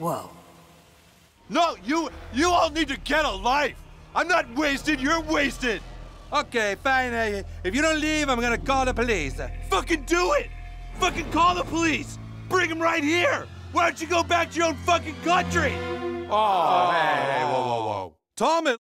Whoa. No, you all need to get a life. I'm not wasted, you're wasted. Okay, fine. If you don't leave, I'm gonna call the police. Fucking do it! Fucking call the police! Bring them right here! Why don't you go back to your own fucking country? Oh, hey, whoa. Tom,